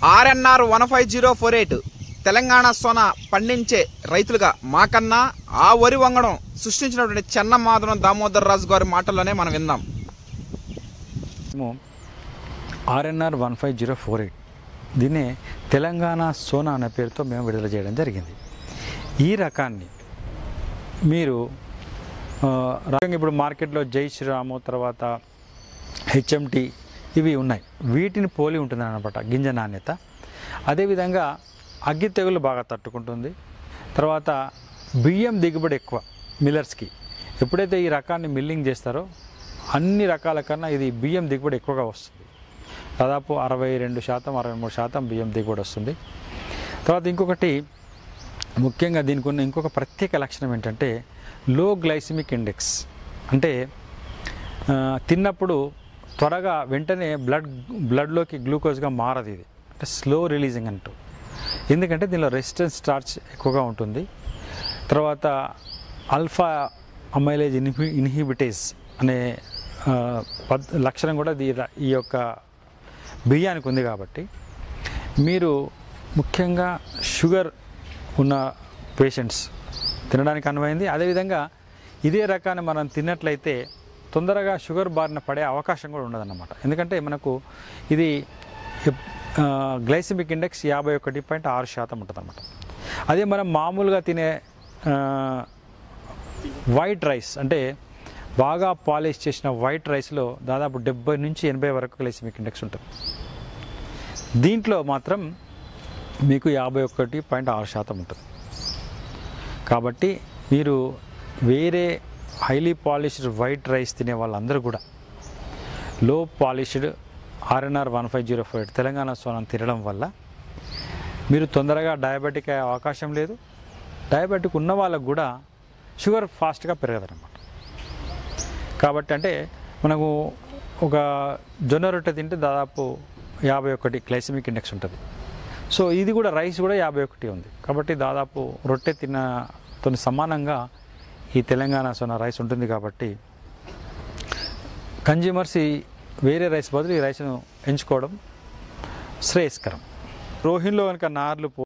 RNR 15048 Telangana Sona పండించే రైతులుగా మాకన్నా ఆ వరి వంగడం సృష్టించినటువంటి చెన్నమాధవరం దామోదర్ రాజు గారి మాటల్లోనే మనం విందాం. RNR 15048 దీన్నే తెలంగాణ సోనా అనే పేరుతో మేము విడుదల చేయడం జరిగింది. ఈ రకాన్ని మీరు ఇప్పుడు మార్కెట్లో జై శ్రీరాము తర్వాత HMT ఇవి ఉన్నాయి. వీటిని పోలి ఉంటుంది అన్నమాట గింజ నాణ్యత. అదేవిధంగా అగ్గి తెగులు బాగా తట్టుకుంటుంది. తర్వాత బియ్యం దిగుబడి ఎక్కువ మిల్లర్స్కి. ఎప్పుడైతే ఈ రకాన్ని మిల్లింగ్ చేస్తారో అన్ని రకాల కన్నా ఇది బియ్యం దిగుబడి ఎక్కువగా వస్తుంది. దాదాపు 62%, 63% బియ్యం దిగుబడి వస్తుంది. తర్వాత ఇంకొకటి ముఖ్యంగా దీనికి ఉన్న ఇంకొక ప్రత్యేక లక్షణం ఏంటంటే లో గ్లైసిమిక్ ఇండెక్స్. అంటే తిన్నప్పుడు త్వరగా వెంటనే బ్లడ్లోకి గ్లూకోజ్గా మారదు. ఇది అంటే స్లో రిలీజింగ్ అంటూ. ఎందుకంటే దీనిలో రెసిస్టెన్స్ స్టార్చ్ ఎక్కువగా ఉంటుంది. తర్వాత ఆల్ఫా అమైలేజ్ ఇన్హిబిటేజ్ అనే లక్షణం కూడా ఈ యొక్క బియ్యానికి ఉంది. కాబట్టి మీరు ముఖ్యంగా షుగర్ ఉన్న పేషెంట్స్ తినడానికి అనువైంది. అదేవిధంగా ఇదే రకాన్ని మనం తిన్నట్లయితే తొందరగా షుగర్ బారిన పడే అవకాశం కూడా ఉండదన్నమాట. ఎందుకంటే మనకు ఇది గ్లైసిమిక్ ఇండెక్స్ 51.6% ఉంటుంది అన్నమాట. అదే మనం మామూలుగా తినే వైట్ రైస్ అంటే బాగా పాలిష్ చేసిన వైట్ రైస్లో దాదాపు 70 నుంచి 80 వరకు గ్లైసిమిక్ ఇండెక్స్ ఉంటుంది. దీంట్లో మాత్రం మీకు 51.6% ఉంటుంది. కాబట్టి మీరు వేరే హైలీ పాలిష్డ్ వైట్ రైస్ తినే వాళ్ళందరూ కూడా లో పాలిష్డ్ RNR 15048 తెలంగాణ సోనాను తినడం వల్ల మీరు తొందరగా డయాబెటిక్ అయ్యే అవకాశం లేదు. డయాబెటిక్ ఉన్న వాళ్ళకు కూడా షుగర్ ఫాస్ట్గా పెరగదన్నమాట. కాబట్టి అంటే మనకు ఒక జొన్న రొట్టె తింటే దాదాపు 51 గ్లైసిమిక్ ఇండెక్స్ ఉంటుంది. సో ఇది కూడా రైస్ కూడా 51 ఉంది. కాబట్టి దాదాపు రొట్టె తిన్నతో సమానంగా ఈ తెలంగాణ సోనా రైస్ ఉంటుంది. కాబట్టి కన్జ్యూమర్స్ వేరే రైస్ బదులు ఈ రైస్ను ఎంచుకోవడం శ్రేయస్కరం. రోహిన్లో కనుక నార్లు